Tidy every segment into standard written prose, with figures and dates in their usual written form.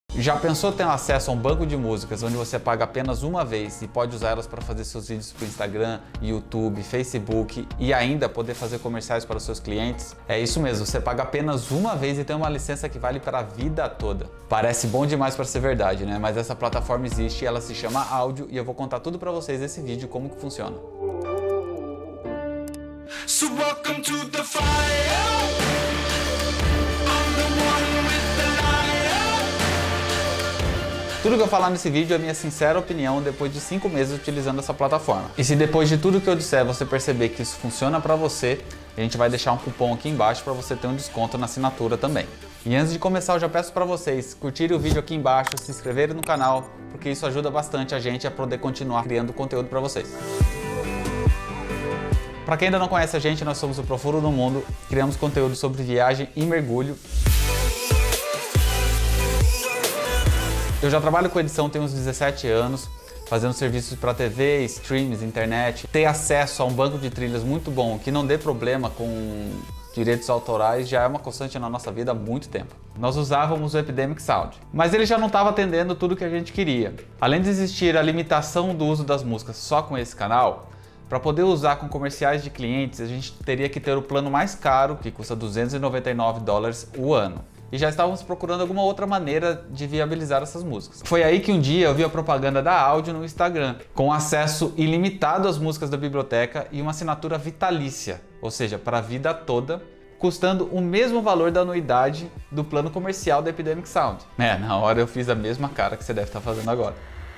Já pensou ter acesso a um banco de músicas onde você paga apenas uma vez e pode usar elas para fazer seus vídeos para o Instagram, YouTube, Facebook e ainda poder fazer comerciais para os seus clientes? É isso mesmo, você paga apenas uma vez e tem uma licença que vale para a vida toda. Parece bom demais para ser verdade, né? Mas essa plataforma existe e ela se chama Áudio e eu vou contar tudo para vocês nesse vídeo como que funciona. So welcome to the fire. Tudo que eu falar nesse vídeo é minha sincera opinião depois de 5 meses utilizando essa plataforma. E se depois de tudo que eu disser você perceber que isso funciona para você, a gente vai deixar um cupom aqui embaixo para você ter um desconto na assinatura também. E antes de começar, eu já peço para vocês curtirem o vídeo aqui embaixo, se inscreverem no canal, porque isso ajuda bastante a gente a poder continuar criando conteúdo para vocês. Para quem ainda não conhece a gente, nós somos o Profundo no Mundo, criamos conteúdo sobre viagem e mergulho. Eu já trabalho com edição tem uns 17 anos, fazendo serviços para TV, streams, internet. Ter acesso a um banco de trilhas muito bom, que não dê problema com direitos autorais, já é uma constante na nossa vida há muito tempo. Nós usávamos o Epidemic Sound, mas ele já não estava atendendo tudo que a gente queria. Além de existir a limitação do uso das músicas só com esse canal, para poder usar com comerciais de clientes, a gente teria que ter o plano mais caro, que custa $299 o ano. E já estávamos procurando alguma outra maneira de viabilizar essas músicas. Foi aí que um dia eu vi a propaganda da Áudio no Instagram, com acesso ilimitado às músicas da biblioteca e uma assinatura vitalícia, ou seja, para a vida toda, custando o mesmo valor da anuidade do plano comercial da Epidemic Sound. Na hora eu fiz a mesma cara que você deve estar fazendo agora.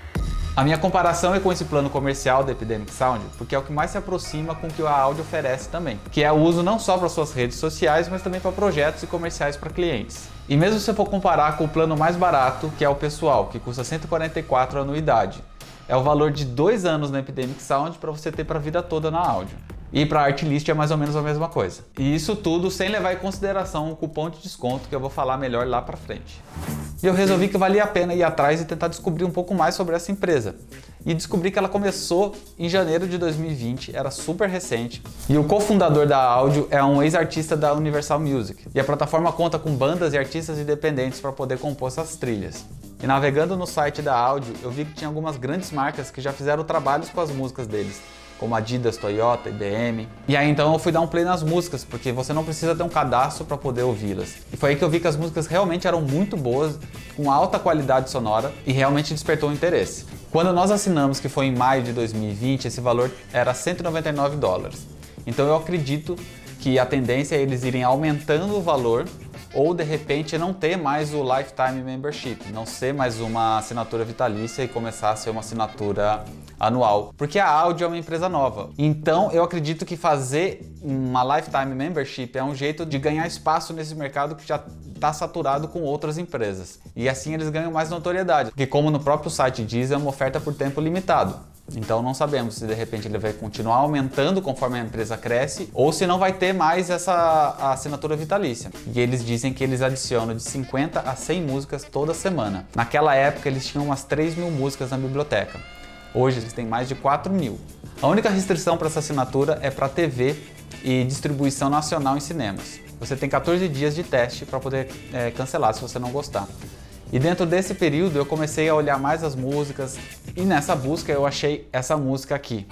A minha comparação é com esse plano comercial da Epidemic Sound, porque é o que mais se aproxima com o que a Áudio oferece também, que é o uso não só para suas redes sociais, mas também para projetos e comerciais para clientes. E mesmo se você for comparar com o plano mais barato, que é o pessoal, que custa $144 a anuidade, é o valor de 2 anos na Epidemic Sound para você ter para a vida toda na Áudio. E para a Artlist é mais ou menos a mesma coisa. E isso tudo sem levar em consideração o cupom de desconto que eu vou falar melhor lá para frente. E eu resolvi que valia a pena ir atrás e tentar descobrir um pouco mais sobre essa empresa. E descobri que ela começou em janeiro de 2020, era super recente. E o cofundador da Áudio é um ex-artista da Universal Music. E a plataforma conta com bandas e artistas independentes para poder compor essas trilhas. E navegando no site da Áudio, eu vi que tinha algumas grandes marcas que já fizeram trabalhos com as músicas deles, como Adidas, Toyota, IBM. E aí então eu fui dar um play nas músicas, porque você não precisa ter um cadastro para poder ouvi-las. E foi aí que eu vi que as músicas realmente eram muito boas, com alta qualidade sonora e realmente despertou o interesse. Quando nós assinamos, que foi em maio de 2020, esse valor era $199. Então eu acredito que a tendência é eles irem aumentando o valor ou de repente não ter mais o Lifetime Membership, não ser mais uma assinatura vitalícia e começar a ser uma assinatura anual, porque a Áudio é uma empresa nova. Então eu acredito que fazer uma Lifetime Membership é um jeito de ganhar espaço nesse mercado que já está saturado com outras empresas. E assim eles ganham mais notoriedade, porque como no próprio site diz, é uma oferta por tempo limitado. Então não sabemos se de repente ele vai continuar aumentando conforme a empresa cresce ou se não vai ter mais essa assinatura vitalícia. E eles dizem que eles adicionam de 50 a 100 músicas toda semana. Naquela época eles tinham umas 3.000 músicas na biblioteca. Hoje eles têm mais de 4.000. A única restrição para essa assinatura é para TV e distribuição nacional em cinemas. Você tem 14 dias de teste para poder cancelar se você não gostar. E dentro desse período eu comecei a olhar mais as músicas e nessa busca eu achei essa música aqui.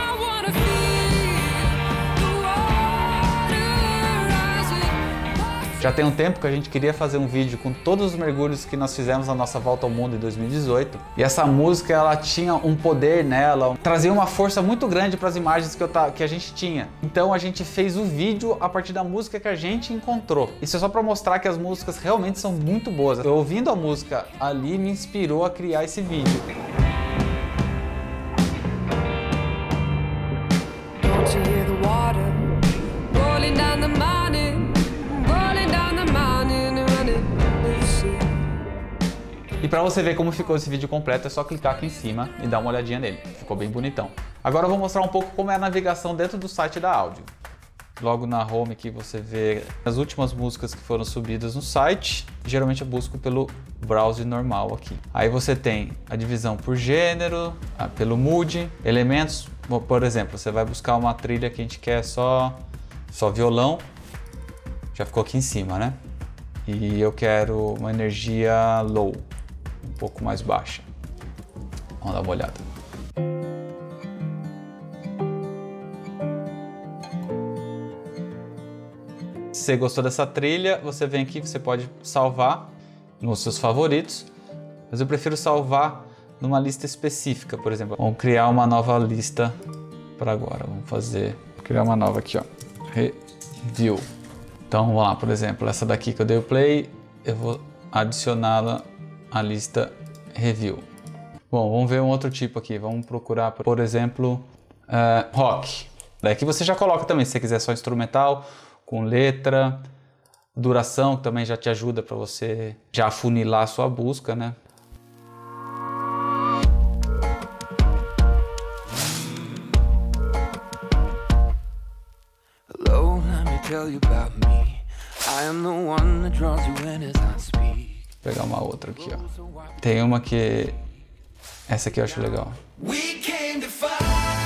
Já tem um tempo que a gente queria fazer um vídeo com todos os mergulhos que nós fizemos na nossa volta ao mundo em 2018. E essa música, ela tinha um poder nela, trazia uma força muito grande para as imagens que a gente tinha. Então a gente fez o vídeo a partir da música que a gente encontrou. Isso é só para mostrar que as músicas realmente são muito boas. Eu ouvindo a música ali me inspirou a criar esse vídeo. E para você ver como ficou esse vídeo completo, é só clicar aqui em cima e dar uma olhadinha nele. Ficou bem bonitão. Agora eu vou mostrar um pouco como é a navegação dentro do site da Áudio. Logo na home aqui você vê as últimas músicas que foram subidas no site. Geralmente eu busco pelo browser normal aqui. Aí você tem a divisão por gênero, pelo mood, elementos. Por exemplo, você vai buscar uma trilha que a gente quer só violão. Já ficou aqui em cima, né? E eu quero uma energia low. um pouco mais baixa. Vamos dar uma olhada. Se você gostou dessa trilha, você vem aqui, você pode salvar nos seus favoritos, mas eu prefiro salvar numa lista específica, por exemplo. Vamos criar uma nova lista para agora. Criar uma nova aqui, ó. Review. Então vamos lá, por exemplo, essa daqui que eu dei o play, eu vou adicioná-la à lista Review. Bom, vamos ver um outro tipo aqui. Vamos procurar, por exemplo, rock. Daqui você já coloca também, se você quiser só instrumental, com letra, duração, que também já te ajuda para você já afunilar a sua busca, né? Hello, let me tell you about me. I am the one that draws you in as I speak. Vou pegar uma outra aqui, ó. Tem uma que... Essa aqui eu acho legal. We came to fight.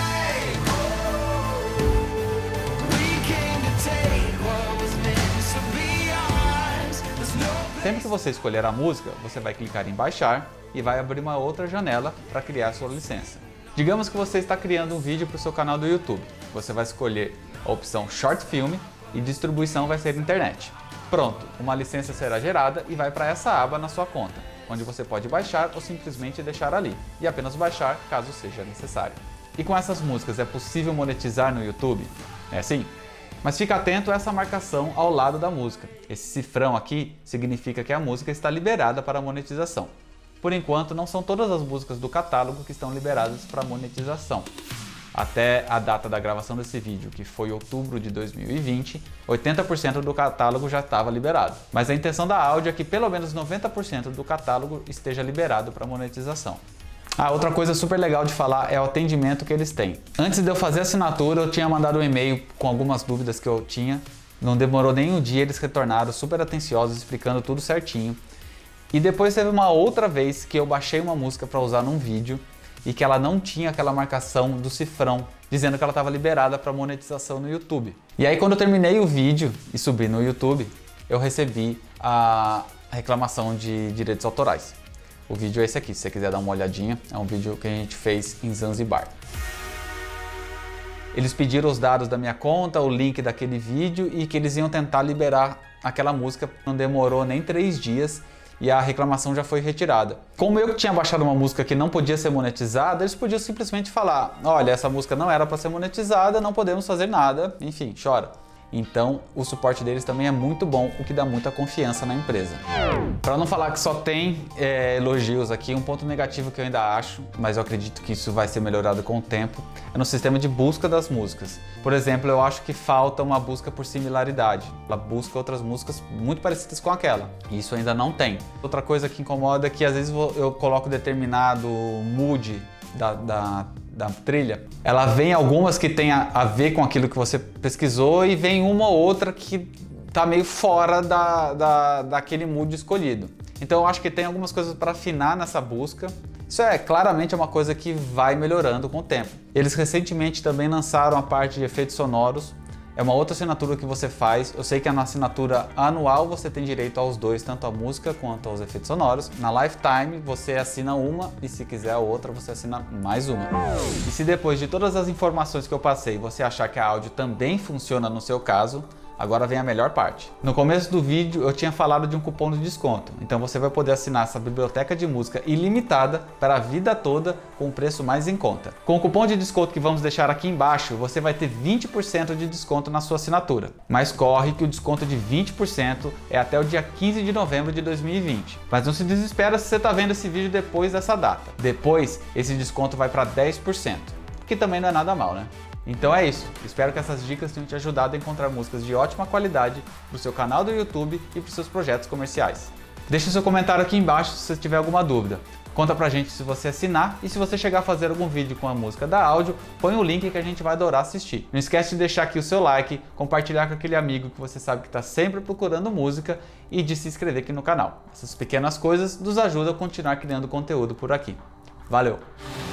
Sempre que você escolher a música, você vai clicar em baixar e vai abrir uma outra janela para criar sua licença. Digamos que você está criando um vídeo para o seu canal do YouTube. Você vai escolher a opção Short Film e distribuição vai ser internet. Pronto, uma licença será gerada e vai para essa aba na sua conta, onde você pode baixar ou simplesmente deixar ali, e apenas baixar caso seja necessário. E com essas músicas é possível monetizar no YouTube? É sim. Mas fica atento a essa marcação ao lado da música. Esse cifrão aqui significa que a música está liberada para monetização. Por enquanto, não são todas as músicas do catálogo que estão liberadas para monetização. Até a data da gravação desse vídeo, que foi outubro de 2020, 80% do catálogo já estava liberado. Mas a intenção da áudio é que pelo menos 90% do catálogo esteja liberado para monetização. Outra coisa super legal de falar é o atendimento que eles têm. Antes de eu fazer a assinatura, eu tinha mandado um e-mail com algumas dúvidas que eu tinha. Não demorou nem um dia, eles retornaram super atenciosos, explicando tudo certinho. E depois teve uma outra vez que eu baixei uma música para usar num vídeo e que ela não tinha aquela marcação do cifrão, dizendo que ela estava liberada para monetização no YouTube. E aí quando eu terminei o vídeo e subi no YouTube, eu recebi a reclamação de direitos autorais. O vídeo é esse aqui, se você quiser dar uma olhadinha, é um vídeo que a gente fez em Zanzibar. Eles pediram os dados da minha conta, o link daquele vídeo e que eles iam tentar liberar aquela música. Não demorou nem 3 dias e a reclamação já foi retirada. Como eu tinha baixado uma música que não podia ser monetizada, eles podiam simplesmente falar: olha, essa música não era para ser monetizada, não podemos fazer nada, enfim, chora. Então o suporte deles também é muito bom, o que dá muita confiança na empresa. Para não falar que só tem elogios aqui, um ponto negativo que eu ainda acho, mas eu acredito que isso vai ser melhorado com o tempo, é no sistema de busca das músicas. Por exemplo, eu acho que falta uma busca por similaridade. Ela busca outras músicas muito parecidas com aquela, e isso ainda não tem. Outra coisa que incomoda é que às vezes eu coloco determinado mood da trilha, ela vem algumas que tem a ver com aquilo que você pesquisou e vem uma ou outra que tá meio fora daquele mood escolhido. Então eu acho que tem algumas coisas para afinar nessa busca. Isso claramente é uma coisa que vai melhorando com o tempo. Eles recentemente também lançaram a parte de efeitos sonoros. É uma outra assinatura que você faz. Eu sei que na assinatura anual você tem direito aos dois, tanto a música quanto aos efeitos sonoros. Na Lifetime você assina uma e se quiser a outra você assina mais uma. E se depois de todas as informações que eu passei você achar que a áudio também funciona no seu caso, agora vem a melhor parte. No começo do vídeo eu tinha falado de um cupom de desconto, então você vai poder assinar essa biblioteca de música ilimitada para a vida toda com um preço mais em conta. Com o cupom de desconto que vamos deixar aqui embaixo, você vai ter 20% de desconto na sua assinatura. Mas corre que o desconto de 20% é até o dia 15 de novembro de 2020. Mas não se desespera se você está vendo esse vídeo depois dessa data. Depois, esse desconto vai para 10%, que também não é nada mal, né? Então é isso, espero que essas dicas tenham te ajudado a encontrar músicas de ótima qualidade para o seu canal do YouTube e para os seus projetos comerciais. Deixe seu comentário aqui embaixo se você tiver alguma dúvida. Conta pra gente se você assinar e se você chegar a fazer algum vídeo com a música da áudio, põe o link que a gente vai adorar assistir. Não esquece de deixar aqui o seu like, compartilhar com aquele amigo que você sabe que está sempre procurando música e de se inscrever aqui no canal. Essas pequenas coisas nos ajudam a continuar criando conteúdo por aqui. Valeu!